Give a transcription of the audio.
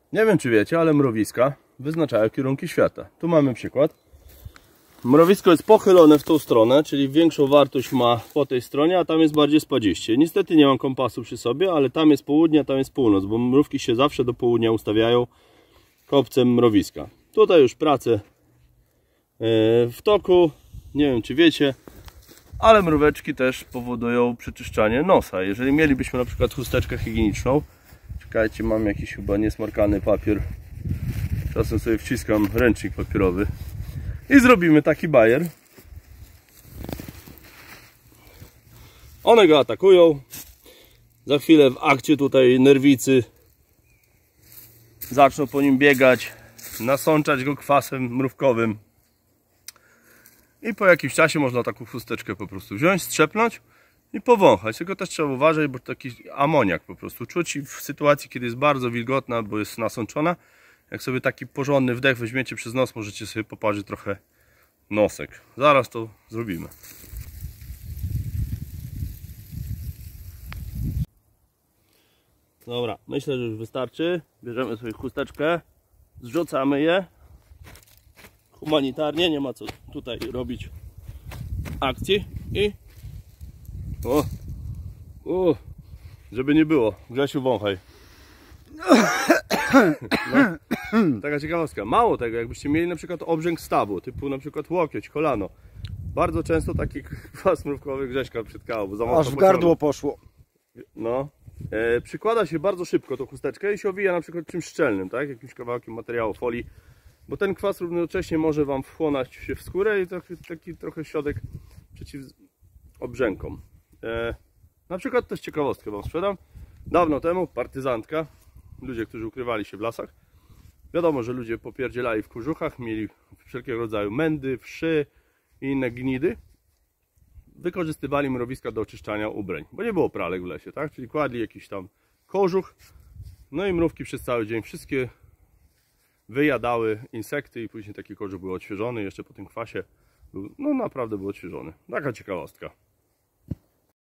Nie wiem, czy wiecie, ale mrowiska wyznaczają kierunki świata. Tu mamy przykład. Mrowisko jest pochylone w tą stronę, czyli większą wartość ma po tej stronie, a tam jest bardziej spadziście. Niestety nie mam kompasu przy sobie, ale tam jest południe, a tam jest północ, bo mrówki się zawsze do południa ustawiają kopcem mrowiska. Tutaj już prace w toku, nie wiem, czy wiecie, ale mróweczki też powodują przeczyszczanie nosa. Jeżeli mielibyśmy na przykład chusteczkę higieniczną, czekajcie, mam jakiś chyba niesmarkany papier, czasem sobie wciskam ręcznik papierowy i zrobimy taki bajer. One go atakują, za chwilę w akcie tutaj nerwicy zaczną po nim biegać, nasączać go kwasem mrówkowym i po jakimś czasie można taką chusteczkę po prostu wziąć, strzepnąć i powąchać. Tylko też trzeba uważać, bo taki amoniak po prostu czuć i w sytuacji, kiedy jest bardzo wilgotna, bo jest nasączona, jak sobie taki porządny wdech weźmiecie przez nos, możecie sobie poparzyć trochę nosek. Zaraz to zrobimy. Dobra, myślę, że już wystarczy. Bierzemy sobie chusteczkę, zrzucamy je humanitarnie, nie ma co tutaj robić akcji i żeby nie było, Grzesiu, wąchaj. No, taka ciekawostka. Mało tego, jakbyście mieli na przykład obrzęk stawu, typu na przykład łokieć, kolano, bardzo często taki kwas mrówkowy Grześka przytkało, bo za mocno aż w gardło poszło. No, przykłada się bardzo szybko tą chusteczkę i się owija na przykład czymś szczelnym, tak? Jakimś kawałkiem materiału, folii, bo ten kwas równocześnie może wam wchłonąć się w skórę i taki trochę środek przeciw obrzękom. Na przykład też ciekawostkę wam sprzedam. Dawno temu partyzantka, ludzie, którzy ukrywali się w lasach, wiadomo, że ludzie popierdzielali w kurzuchach, mieli wszelkiego rodzaju mędy, wszy i inne gnidy. Wykorzystywali mrowiska do oczyszczania ubrań, bo nie było pralek w lesie, tak? Czyli kładli jakiś tam kożuch, no i mrówki przez cały dzień wszystkie wyjadały insekty i później taki kożuch był odświeżony, jeszcze po tym kwasie był, no naprawdę był odświeżony. Taka ciekawostka.